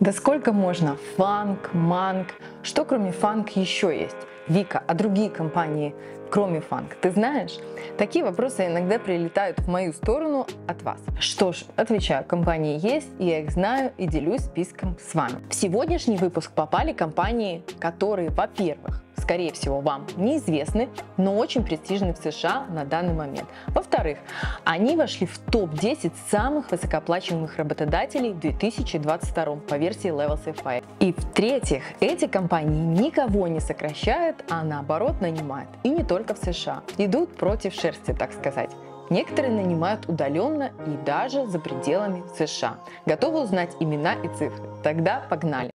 Да сколько можно? Фанк, манк. Что кроме фанк еще есть? Вика, а другие компании, кроме фанк, ты знаешь? Такие вопросы иногда прилетают в мою сторону от вас. Что ж, отвечаю, компании есть, и я их знаю и делюсь списком с вами. В сегодняшний выпуск попали компании, которые, во-первых, скорее всего, вам неизвестны, но очень престижны в США на данный момент. Во-вторых, они вошли в топ-10 самых высокооплачиваемых работодателей в 2022 по версии Levels FI. И в-третьих, эти компании никого не сокращают, а наоборот нанимают. И не только в США. Идут против шерсти, так сказать. Некоторые нанимают удаленно и даже за пределами США. Готовы узнать имена и цифры? Тогда погнали!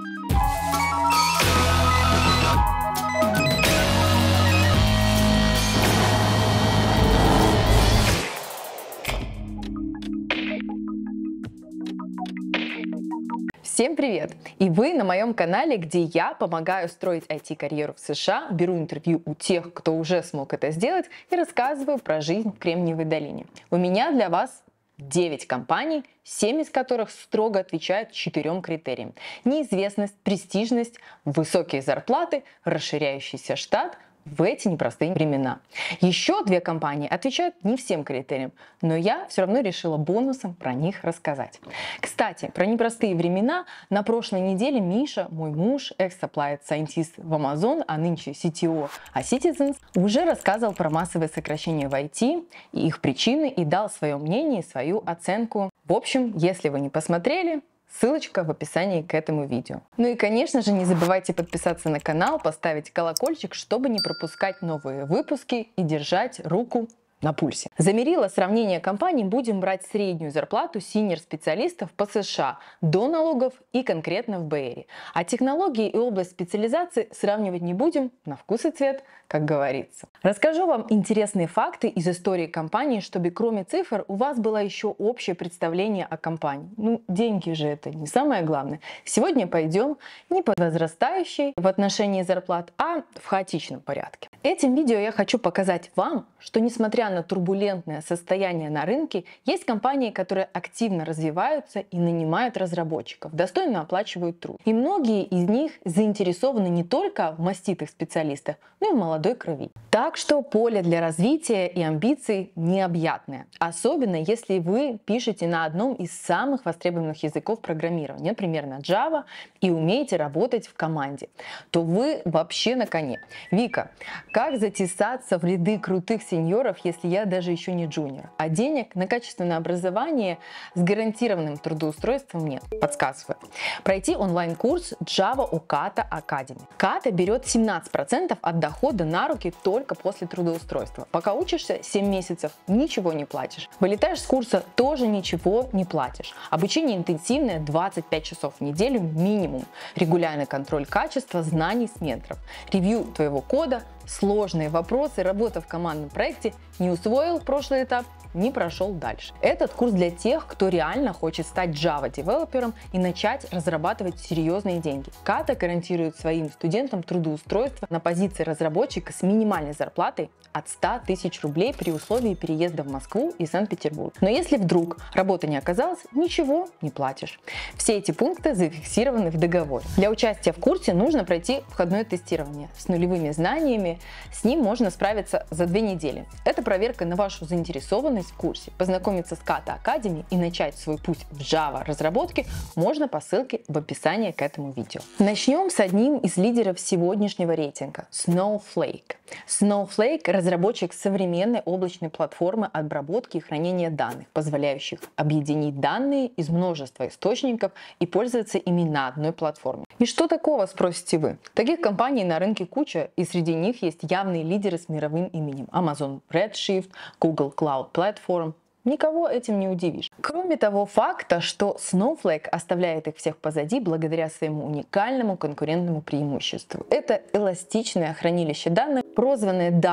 Всем привет! И вы на моем канале, где я помогаю строить IT-карьеру в США, беру интервью у тех, кто уже смог это сделать, и рассказываю про жизнь в Кремниевой долине. У меня для вас 9 компаний, 7 из которых строго отвечают 4 критериям. Неизвестность, престижность, высокие зарплаты, расширяющийся штат в эти непростые времена. Еще 2 компании отвечают не всем критериям, но я все равно решила бонусом про них рассказать. Кстати, про непростые времена на прошлой неделе Миша, мой муж, экс-applied scientist в Amazon, а нынче CTO Citizens, уже рассказывал про массовые сокращения в IT и их причины и дал свое мнение и свою оценку. В общем, если вы не посмотрели, ссылочка в описании к этому видео. Ну и, конечно же, не забывайте подписаться на канал, поставить колокольчик, чтобы не пропускать новые выпуски и держать руку на пульсе. За мерило сравнения компаний будем брать среднюю зарплату синьор-специалистов по США до налогов и конкретно в Бэй-Эре. А технологии и область специализации сравнивать не будем, на вкус и цвет, как говорится. Расскажу вам интересные факты из истории компании, чтобы кроме цифр у вас было еще общее представление о компании. Ну, деньги же это не самое главное. Сегодня пойдем не по возрастающей в отношении зарплат, а в хаотичном порядке. Этим видео я хочу показать вам, что несмотря на турбулентное состояние на рынке, есть компании, которые активно развиваются и нанимают разработчиков, достойно оплачивают труд. И многие из них заинтересованы не только в маститых специалистах, но и в молодой крови. Так что поле для развития и амбиций необъятное. Особенно если вы пишете на одном из самых востребованных языков программирования, например, на Java, и умеете работать в команде, то вы вообще на коне. Вика, как затесаться в ряды крутых сеньоров, если я даже еще не джуниор, а денег на качественное образование с гарантированным трудоустройством нет? Подсказываю. Пройти онлайн-курс Java у Kata Academy. Kata берет 17% от дохода на руки только после трудоустройства. Пока учишься 7 месяцев, ничего не платишь. Вылетаешь с курса, тоже ничего не платишь. Обучение интенсивное, 25 часов в неделю минимум. Регулярный контроль качества, знаний с менторов. Ревью твоего кода, сложные вопросы, работа в командном проекте, не усвоил прошлый этап, не прошел дальше. Этот курс для тех, кто реально хочет стать Java-девелопером и начать разрабатывать серьезные деньги. Kata гарантирует своим студентам трудоустройство на позиции разработчика с минимальной зарплатой от 100 тысяч рублей при условии переезда в Москву и Санкт-Петербург. Но если вдруг работы не оказалось, ничего не платишь. Все эти пункты зафиксированы в договоре. Для участия в курсе нужно пройти входное тестирование с нулевыми знаниями. С ним можно справиться за 2 недели. Это проверка на вашу заинтересованность в курсе. Познакомиться с Kata Academy и начать свой путь в Java разработке можно по ссылке в описании к этому видео. Начнем с одним из лидеров сегодняшнего рейтинга – Snowflake. Snowflake – разработчик современной облачной платформы обработки и хранения данных, позволяющих объединить данные из множества источников и пользоваться ими на одной платформе. И что такого, спросите вы? Таких компаний на рынке куча, и среди них есть явные лидеры с мировым именем: Amazon Redshift, Google Cloud Platform. Никого этим не удивишь. Кроме того факта, что Snowflake оставляет их всех позади благодаря своему уникальному конкурентному преимуществу. Это эластичное хранилище данных, прозванное Data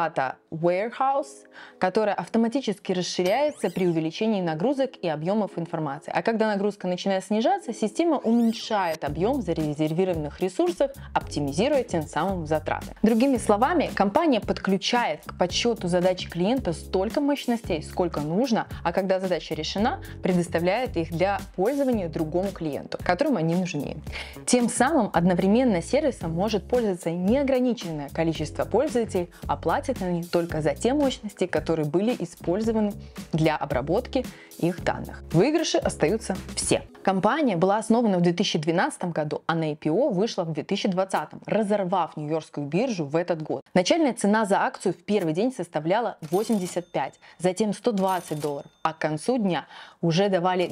Warehouse, которая автоматически расширяется при увеличении нагрузок и объемов информации. А когда нагрузка начинает снижаться, система уменьшает объем зарезервированных ресурсов, оптимизируя тем самым затраты. Другими словами, компания подключает к подсчету задач клиента столько мощностей, сколько нужно, а когда задача решена, предоставляет их для пользования другому клиенту, которому они нужнее. Тем самым одновременно сервисом может пользоваться неограниченное количество пользователей, а платят они только за те мощности, которые были использованы для обработки их данных. Выигрыши остаются все. Компания была основана в 2012 году, а на IPO вышла в 2020, разорвав Нью-Йоркскую биржу в этот год. Начальная цена за акцию в первый день составляла 85, затем $120, а к концу дня уже давали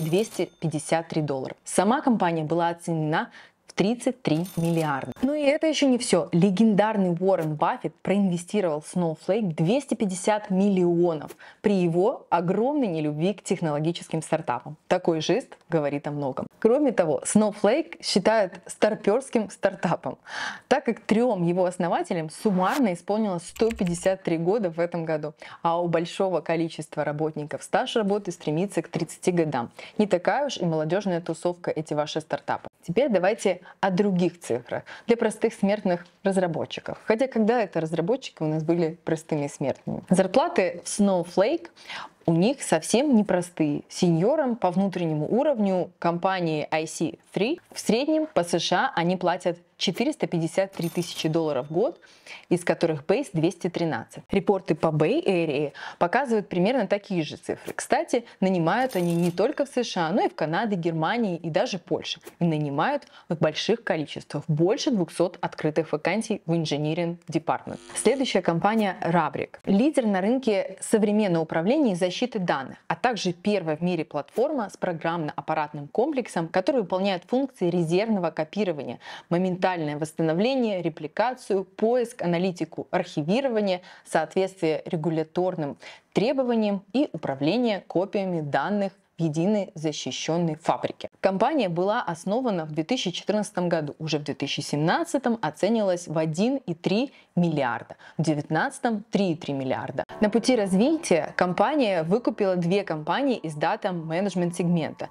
$253. Сама компания была оценена в 33 миллиарда. Ну и это еще не все. Легендарный Уоррен Баффет проинвестировал в Snowflake 250 миллионов при его огромной нелюбви к технологическим стартапам. Такой жест говорит о многом. Кроме того, Snowflake считают старперским стартапом, так как 3 его основателям суммарно исполнилось 153 года в этом году, а у большого количества работников стаж работы стремится к 30 годам. Не такая уж и молодежная тусовка эти ваши стартапы. Теперь давайте о других цифрах для простых смертных разработчиков. Хотя когда это разработчики у нас были простыми смертными. Зарплаты в Snowflake у них совсем непростые. Сеньорам по внутреннему уровню компании IC3 в среднем по США они платят $453 тысячи в год, из которых Base 213. Репорты по Bay Area показывают примерно такие же цифры. Кстати, нанимают они не только в США, но и в Канаде, Германии и даже Польше. И нанимают в больших количествах, больше 200 открытых вакансий в Engineering Department. Следующая компания Rubrik. Лидер на рынке современного управления и защиты данных, а также первая в мире платформа с программно-аппаратным комплексом, который выполняет функции резервного копирования, моментального восстановление, репликацию, поиск, аналитику, архивирование, соответствие регуляторным требованиям и управление копиями данных в единой защищенной фабрике. Компания была основана в 2014 году, уже в 2017 оценивалась в 1,3 миллиарда, в 2019 3,3 миллиарда. На пути развития компания выкупила 2 компании из дата-менеджмент сегмента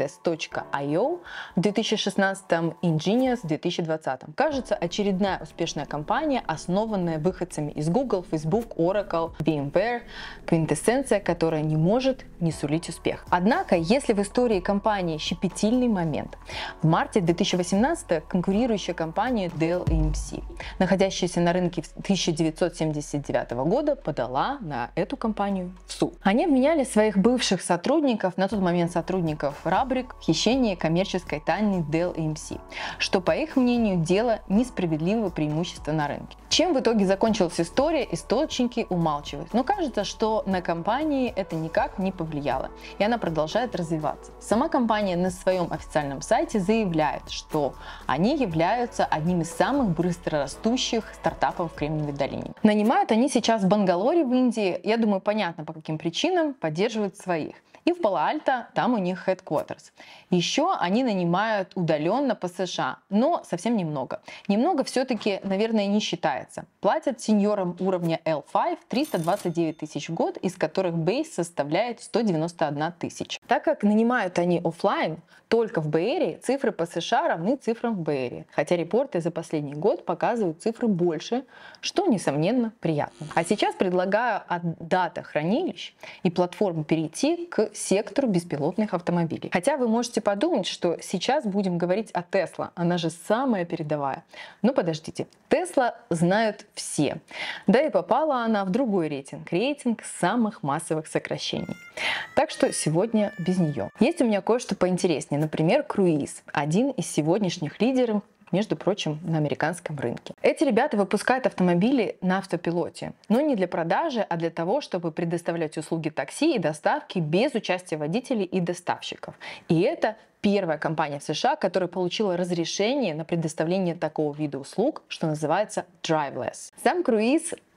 Datas.io в 2016 и Ingenious в 2020. Кажется, очередная успешная компания, основанная выходцами из Google, Facebook, Oracle, VMware, квинтэссенция, которая не может не сулить успех. Однако, если в истории компании щепетильный момент, в марте 2018 конкурирующая компания Dell EMC, находящаяся на рынке с 1979 года, подала на эту компанию в суд. Они обвиняли своих бывших сотрудников, на тот момент сотрудников Rubrik, в хищении коммерческой тайны Dell EMC, что, по их мнению, дело несправедливого преимущества на рынке. Чем в итоге закончилась история, источники умалчивают. Но кажется, что на компании это никак не повлияло, и она продолжает развиваться. Сама компания на своем официальном сайте заявляет, что они являются одним из самых быстрорастущих стартапов в Кремниевой долине. Нанимают они сейчас в Бангалоре в Индии, я думаю, понятно по каким причинам, поддерживают своих. И в Пало-Альто, там у них headquarters. Еще они нанимают удаленно по США, но совсем немного. Немного все-таки, наверное, не считается. Платят сеньорам уровня L5 329 тысяч в год, из которых бейс составляет 191 тысяча. Так как нанимают они офлайн, только в Бэй-Эрии, цифры по США равны цифрам в Бэй-Эрии. Хотя репорты за последний год показывают цифры больше, что, несомненно, приятно. А сейчас предлагаю от дата-хранилищ и платформ перейти к сектору беспилотных автомобилей. Хотя вы можете подумать, что сейчас будем говорить о Tesla, она же самая передовая. Но подождите, Tesla знают все. Да и попала она в другой рейтинг самых массовых сокращений. Так что сегодня без нее. Есть у меня кое-что поинтереснее. Например, Cruise, один из сегодняшних лидеров, между прочим, на американском рынке. Эти ребята выпускают автомобили на автопилоте, но не для продажи, а для того, чтобы предоставлять услуги такси и доставки без участия водителей и доставщиков. И это первая компания в США, которая получила разрешение на предоставление такого вида услуг, что называется driverless. Сам Cruise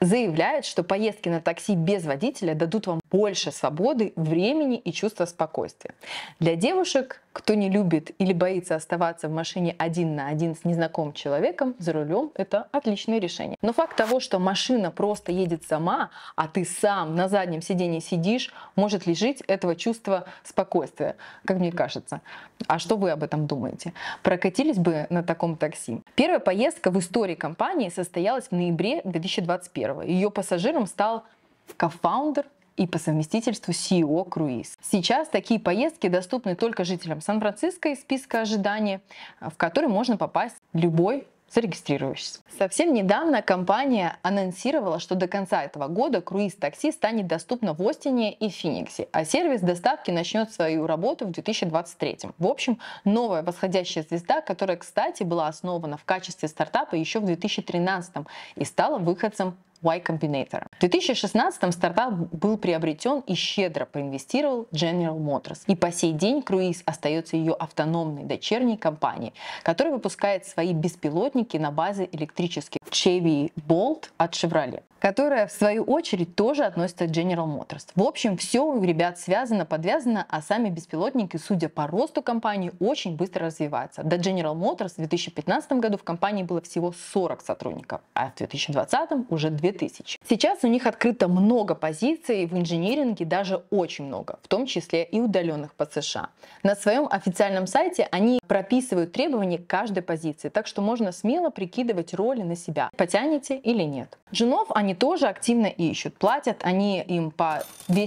заявляет, что поездки на такси без водителя дадут вам больше свободы, времени и чувства спокойствия. Для девушек, кто не любит или боится оставаться в машине один на один с незнакомым человеком, за рулем это отличное решение. Но факт того, что машина просто едет сама, а ты сам на заднем сидении сидишь, может лишить этого чувства спокойствия, как мне кажется. А что вы об этом думаете? Прокатились бы на таком такси? Первая поездка в истории компании состоялась в ноябре 2021. Ее пассажиром стал кофаундер и по совместительству CEO Cruise. Сейчас такие поездки доступны только жителям Сан-Франциско из списка ожидания, в который можно попасть любой, зарегистрируешься. Совсем недавно компания анонсировала, что до конца этого года круиз-такси станет доступно в Остине и Фениксе, а сервис доставки начнет свою работу в 2023. В общем, новая восходящая звезда, которая, кстати, была основана в качестве стартапа еще в 2013 и стала выходцем Y Combinator. В 2016 стартап был приобретен и щедро проинвестировал General Motors. И по сей день Cruise остается ее автономной дочерней компанией, которая выпускает свои беспилотники на базе электрических Chevy Bolt от Chevrolet, которая в свою очередь тоже относится к General Motors. В общем, все у ребят связано, подвязано, а сами беспилотники, судя по росту компании, очень быстро развиваются. До General Motors в 2015 году в компании было всего 40 сотрудников, а в 2020 уже 2000. Сейчас у них открыто много позиций в инжиниринге, даже очень много, в том числе и удаленных по США. На своем официальном сайте они прописывают требования к каждой позиции, так что можно смело прикидывать роли на себя, потянете или нет. Женов они тоже активно ищут. Платят они им по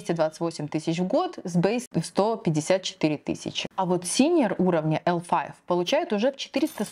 228 тысяч в год с бейс в 154 тысячи. А вот синьор уровня L5 получают уже в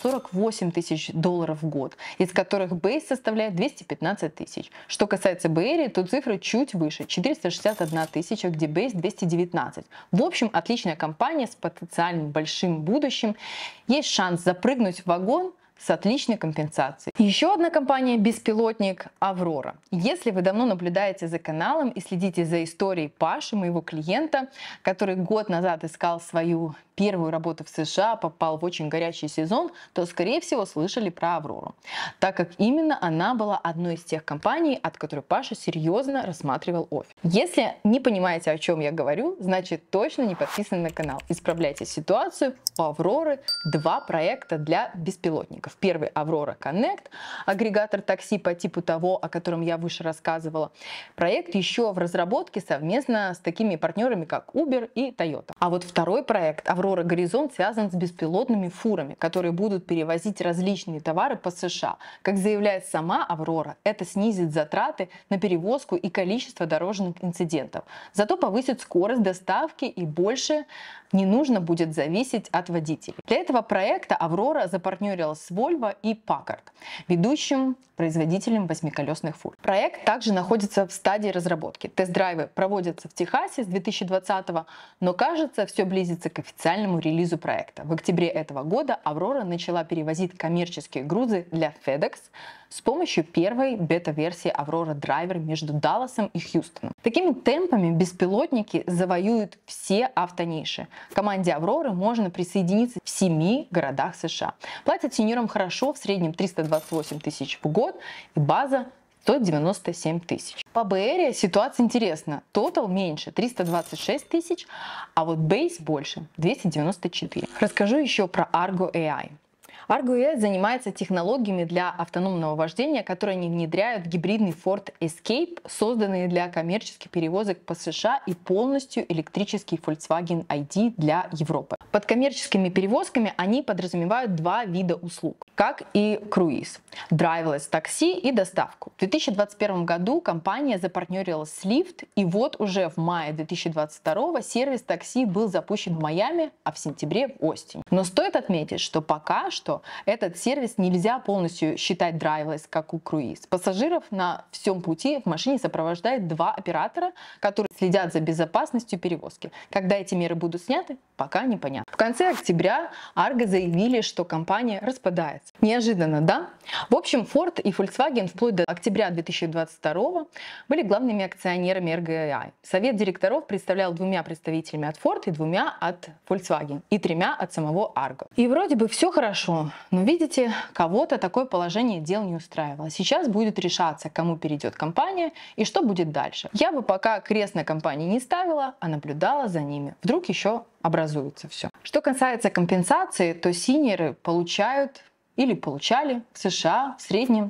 448 тысяч долларов в год, из которых бейс составляет 215 тысяч. Что касается Бэйри, то цифры чуть выше, 461 тысяча, где бейс 219. В общем, отличная компания с потенциальным большим будущим. Есть шанс запрыгнуть в вагон с отличной компенсацией. Еще одна компания беспилотник Аврора. Если вы давно наблюдаете за каналом и следите за историей Паши, моего клиента, который год назад искал свою первую работу в США, попал в очень горячий сезон, то, скорее всего, слышали про Аврору, так как именно она была одной из тех компаний, от которой Паша серьезно рассматривал оффер. Если не понимаете, о чем я говорю, значит точно не подписаны на канал. Исправляйте ситуацию. У Авроры два проекта для беспилотников. Первый Аврора Connect, агрегатор такси по типу того, о котором я выше рассказывала. Проект еще в разработке совместно с такими партнерами, как Uber и Toyota. А вот второй проект Аврора Горизонт связан с беспилотными фурами, которые будут перевозить различные товары по США. Как заявляет сама Аврора, это снизит затраты на перевозку и количество дорожных инцидентов. Зато повысит скорость доставки и больше не нужно будет зависеть от водителей. Для этого проекта Аврора запартнерилась с Volvo и Packard, ведущим производителем восьмиколесных фур. Проект также находится в стадии разработки. Тест-драйвы проводятся в Техасе с 2020-го, но кажется, все близится к официальному релизу проекта. В октябре этого года Аврора начала перевозить коммерческие грузы для FedEx с помощью первой бета-версии Аврора Драйвер между Далласом и Хьюстоном. Такими темпами беспилотники завоюют все автониши. К команде Авроры можно присоединиться в 7 городах США. Платят сеньорам хорошо, в среднем 328 тысяч в год, и база 197 тысяч. По БР ситуация интересна. Тотал меньше, 326 тысяч, а вот бейс больше, 294. Расскажу еще про Argo AI. Argo AI занимается технологиями для автономного вождения, которые они внедряют в гибридный Ford Escape, созданный для коммерческих перевозок по США, и полностью электрический Volkswagen ID для Европы. Под коммерческими перевозками они подразумевают два вида услуг, как и круиз: драйвлесс такси и доставку. В 2021 году компания запартнерилась с Lyft, и вот уже в мае 2022 сервис такси был запущен в Майами, а в сентябре в Остине. Но стоит отметить, что пока что этот сервис нельзя полностью считать драйвлесс, как у круиз. Пассажиров на всем пути в машине сопровождает два оператора, которые следят за безопасностью перевозки. Когда эти меры будут сняты, пока непонятно. В конце октября Argo заявили, что компания распадается. Неожиданно, да? В общем, Ford и Volkswagen вплоть до октября 2022 были главными акционерами RGI. Совет директоров представлял 2 представителями от Ford и 2 от Volkswagen, и 3 от самого Argo. И вроде бы все хорошо, но видите, кого-то такое положение дел не устраивало. Сейчас будет решаться, кому перейдет компания и что будет дальше. Я бы пока крест на компании не ставила, а наблюдала за ними. Вдруг еще образуется все. Что касается компенсации, то синьоры получают или получали в США в среднем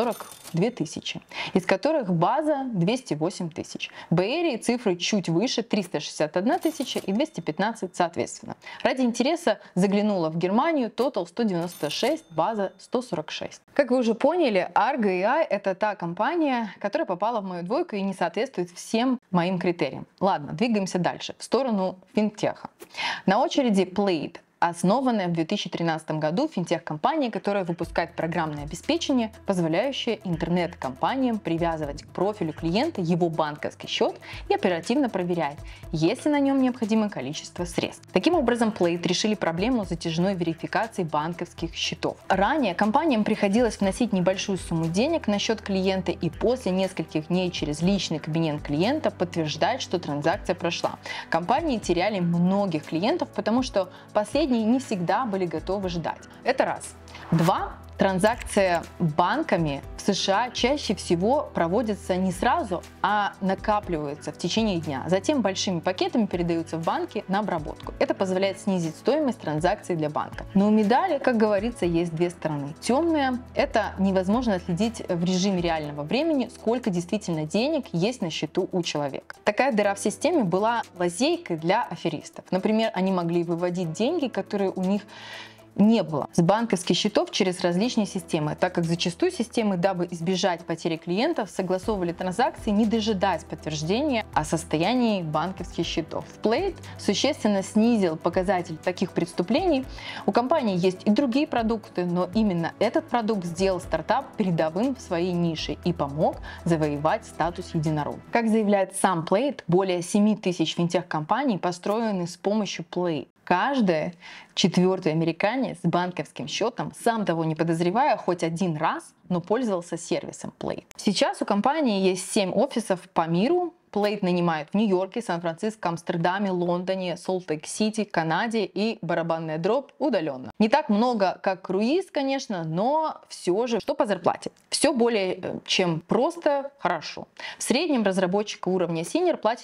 342 тысячи, из которых база 208 тысяч. В Бэй-Эрии цифры чуть выше, 361 тысяча и 215 соответственно. Ради интереса заглянула в Германию, тотал 196, база 146. Как вы уже поняли, RGI это та компания, которая попала в мою двойку и не соответствует всем моим критериям. Ладно, двигаемся дальше, в сторону финтеха. На очереди Plaid. Основанная в 2013 году финтех-компания, которая выпускает программное обеспечение, позволяющее интернет-компаниям привязывать к профилю клиента его банковский счет и оперативно проверять, есть ли на нем необходимое количество средств. Таким образом, Plaid решили проблему затяжной верификации банковских счетов. Ранее компаниям приходилось вносить небольшую сумму денег на счет клиента и после нескольких дней через личный кабинет клиента подтверждать, что транзакция прошла. Компании теряли многих клиентов, потому что последние не всегда были готовы ждать. Это раз. 2. Транзакция банками в США чаще всего проводятся не сразу, а накапливаются в течение дня. Затем большими пакетами передаются в банки на обработку. Это позволяет снизить стоимость транзакций для банка. Но у медали, как говорится, есть 2 стороны. Темная – это невозможно отследить в режиме реального времени, сколько действительно денег есть на счету у человека. Такая дыра в системе была лазейкой для аферистов. Например, они могли выводить деньги, которые у них не было с банковских счетов через различные системы, так как зачастую системы, дабы избежать потери клиентов, согласовывали транзакции, не дожидаясь подтверждения о состоянии банковских счетов. Plaid существенно снизил показатель таких преступлений. У компании есть и другие продукты, но именно этот продукт сделал стартап передовым в своей нише и помог завоевать статус единорога. Как заявляет сам Plaid, более 7 тысяч финтех-компаний построены с помощью Plaid. Каждый 4-й американец с банковским счетом, сам того не подозревая, хоть один раз, но пользовался сервисом Plaid. Сейчас у компании есть 7 офисов по миру. Plaid нанимает в Нью-Йорке, Сан-Франциско, Амстердаме, Лондоне, Солт-Лейк-Сити, Канаде и барабанная дробь удаленно. Не так много, как круиз, конечно, но все же, что по зарплате. Все более чем просто хорошо. В среднем разработчик уровня senior платит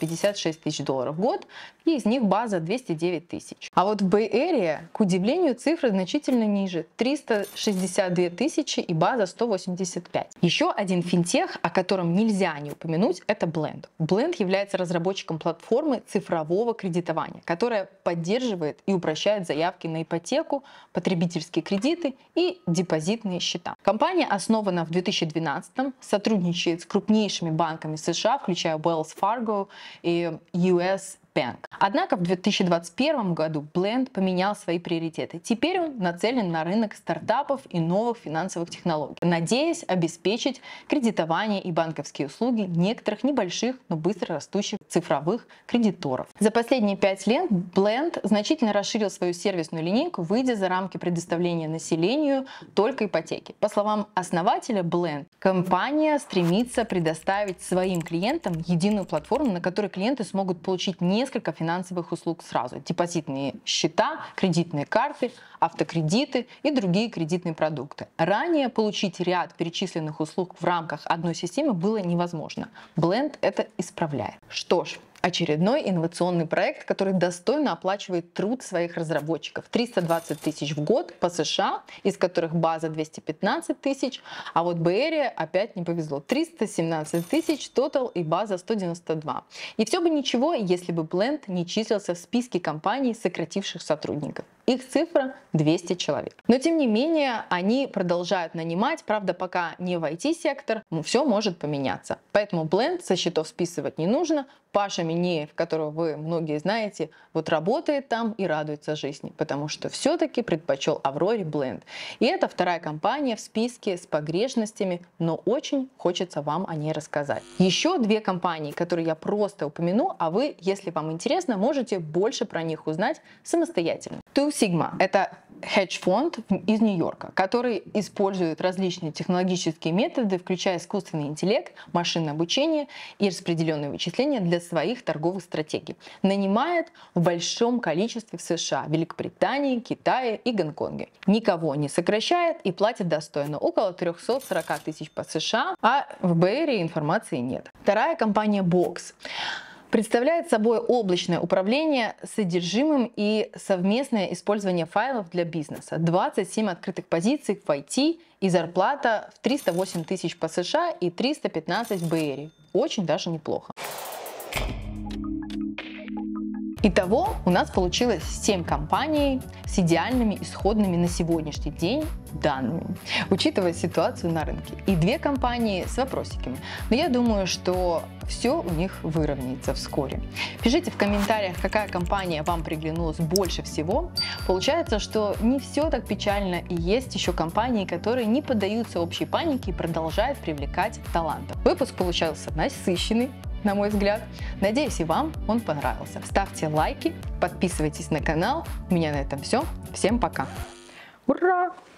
456 тысяч долларов в год, и из них база 209 тысяч. А вот в Бэй-Эрии, к удивлению, цифры значительно ниже. 362 тысячи и база 185. Еще один финтех, о котором нельзя не упомянуть, это Blend. Blend является разработчиком платформы цифрового кредитования, которая поддерживает и упрощает заявки на ипотеку, потребительские кредиты и депозитные счета. Компания основана в 2012-м, сотрудничает с крупнейшими банками США, включая Wells Fargo и US Bank. Однако в 2021 году Blend поменял свои приоритеты. Теперь он нацелен на рынок стартапов и новых финансовых технологий, надеясь обеспечить кредитование и банковские услуги некоторых небольших, но быстро растущих цифровых кредиторов. За последние 5 лет Blend значительно расширил свою сервисную линейку, выйдя за рамки предоставления населению только ипотеки. По словам основателя Blend, компания стремится предоставить своим клиентам единую платформу, на которой клиенты смогут получить несколько финансовых услуг сразу. Депозитные счета, кредитные карты, автокредиты и другие кредитные продукты. Ранее получить ряд перечисленных услуг в рамках одной системы было невозможно. Blend это исправляет. Что ж, очередной инновационный проект, который достойно оплачивает труд своих разработчиков. 320 тысяч в год по США, из которых база 215 тысяч, а вот Бэй-Эрия опять не повезло. 317 тысяч тотал и база 192. И все бы ничего, если бы Blend не числился в списке компаний, сокративших сотрудников. Их цифра 200 человек. Но тем не менее, они продолжают нанимать, правда, пока не в IT-сектор, но все может поменяться. Поэтому Blend со счетов списывать не нужно. Паша Минеев, которого вы многие знаете, вот работает там и радуется жизни, потому что все-таки предпочел Авроре Blend. И это вторая компания в списке с погрешностями, но очень хочется вам о ней рассказать. Еще 2 компании, которые я просто упомяну, а вы, если вам интересно, можете больше про них узнать самостоятельно. Two Sigma – это хедж-фонд из Нью-Йорка, который использует различные технологические методы, включая искусственный интеллект, машинное обучение и распределенные вычисления для своих торговых стратегий. Нанимает в большом количестве в США, Великобритании, Китае и Гонконге. Никого не сокращает и платит достойно, около 340 тысяч по США, а в БР информации нет. Вторая компания Box представляет собой облачное управление содержимым и совместное использование файлов для бизнеса. 27 открытых позиций в IT и зарплата в 308 тысяч по США и 315 в БР. Очень даже неплохо. Итого у нас получилось 7 компаний с идеальными исходными на сегодняшний день данными, учитывая ситуацию на рынке. И 2 компании с вопросиками. Но я думаю, что все у них выровняется вскоре. Пишите в комментариях, какая компания вам приглянулась больше всего. Получается, что не все так печально, и есть еще компании, которые не поддаются общей панике и продолжают привлекать талантов. Выпуск получился насыщенный, на мой взгляд. Надеюсь, и вам он понравился. Ставьте лайки, подписывайтесь на канал. У меня на этом все. Всем пока. Ура!